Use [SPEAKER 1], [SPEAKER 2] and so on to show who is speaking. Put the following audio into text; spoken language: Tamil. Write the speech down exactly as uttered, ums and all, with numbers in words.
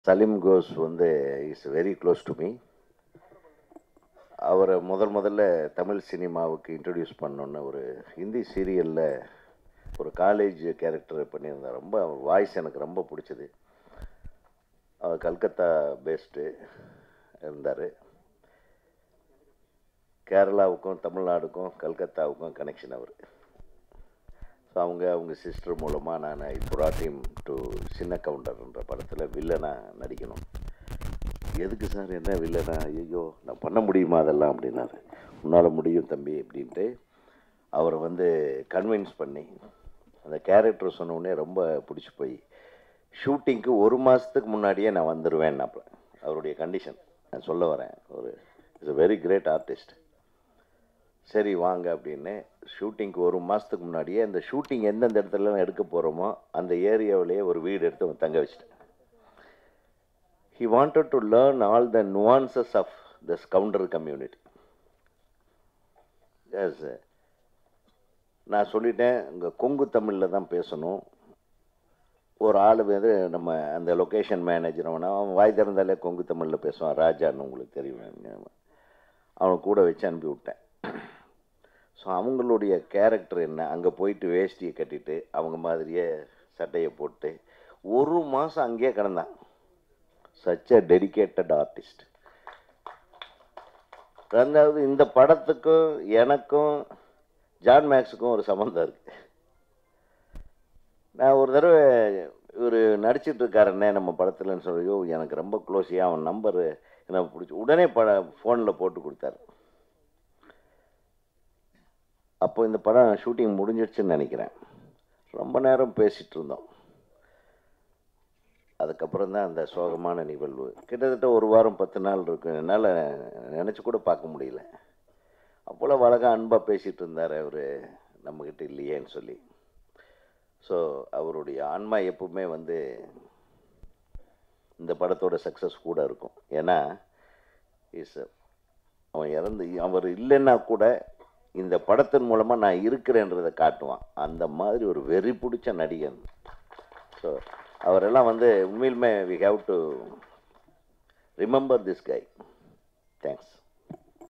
[SPEAKER 1] சலீம் கோஸ் வந்து is very close to me. அவரை முதல் முதல்ல தமிழ் சினிமாவுக்கு இன்ட்ரடியூஸ் பண்ணோன்னு ஒரு ஹிந்தி சீரியலில் ஒரு காலேஜ் கேரக்டர் பண்ணியிருந்தார். ரொம்ப வாய்ஸ் எனக்கு ரொம்ப பிடிச்சது. அவர் கல்கத்தா பேஸ்டு இருந்தார். கேரளாவுக்கும் தமிழ்நாடுக்கும் கல்கத்தாவுக்கும் கனெக்ஷன் அவர். ஸோ அவங்க அவங்க சிஸ்டர் மூலமாக நான் ஐ brought him டு சின்ன கவுண்டர்ன்ற படத்தில் வில்லனாக நடிக்கணும். எதுக்கு சார், என்ன வில்லனா? ஐயோ, நான் பண்ண முடியுமா அதெல்லாம் அப்படின்னாரு. உன்னால் முடியும் தம்பி அப்படின்ட்டு அவரை வந்து கன்வின்ஸ் பண்ணி அந்த கேரக்டர் சொன்னோடனே ரொம்ப பிடிச்சி போய் ஷூட்டிங்க்கு ஒரு மாதத்துக்கு முன்னாடியே நான் வந்துடுவேன். அப்போ அவருடைய கண்டிஷன் நான் சொல்ல வரேன். ஒரு it's a very great artist. சரி வாங்க அப்படின்னு ஷூட்டிங்க்கு ஒரு மாதத்துக்கு முன்னாடியே அந்த ஷூட்டிங் எந்தெந்த இடத்துலலாம் எடுக்க போகிறோமோ அந்த ஏரியாவிலேயே ஒரு வீடு எடுத்து தங்க வச்சுட்டேன். He wanted to learn all the nuances of the scoundrel community. Yes, நான் சொல்லிட்டேன், இங்கே கொங்கு தமிழில் தான் பேசணும். ஒரு ஆள் வந்து நம்ம அந்த லொக்கேஷன் மேனேஜர் அவனை அவன் வாய் திறந்தாலே கொங்கு தமிழில் பேசுவான். ராஜான்னு உங்களுக்கு தெரியும். அவனை கூட வச்சு அனுப்பி விட்டேன். ஸோ அவங்களுடைய கேரக்டர் என்ன, அங்கே போயிட்டு வேஷ்டியை கட்டிட்டு அவங்க மாதிரியே சட்டையை போட்டு ஒரு மாதம் அங்கேயே கிடந்தான். Such a dedicated artist. ரெண்டாவது, இந்த படத்துக்கும் எனக்கும் ஜான் மேக்ஸுக்கும் ஒரு சம்மந்தம் இருக்குது. நான் ஒரு தடவை இவர் நடிச்சிட்டு இருக்காருன்னே நம்ம படத்துலன்னு சொல்லியோ எனக்கு ரொம்ப க்ளோஸியாக அவன் நம்பரு எனக்கு பிடிச்சி உடனே பட ஃபோனில் போட்டு கொடுத்தாரு. அப்போ இந்த படம் ஷூட்டிங் முடிஞ்சிடுச்சுன்னு நினைக்கிறேன். ரொம்ப நேரம் பேசிகிட்டு இருந்தோம். அதுக்கப்புறம் தான் அந்த சோகமான நிகழ்வு. கிட்டத்தட்ட ஒரு வாரம் பத்து நாள் இருக்கு. என்னால் நினச்சி கூட பார்க்க முடியல. அவ்வளோ அழகாக அன்பாக பேசிகிட்டு இருந்தார் அவர், நம்மக்கிட்ட இல்லையேன்னு சொல்லி. ஸோ அவருடைய ஆன்மா எப்பவுமே வந்து இந்த படத்தோட சக்ஸஸ் கூட இருக்கும். ஏன்னா இஸ் அவன் இறந்து அவர் இல்லைன்னா கூட இந்த படத்தின் மூலமாக நான் இருக்கிறேன்றதை காட்டுவான். அந்த மாதிரி ஒரு வெறி பிடிச்ச நடிகன். ஸோ அவரெல்லாம் வந்து உண்மையிலுமே we have to remember this guy. Thanks.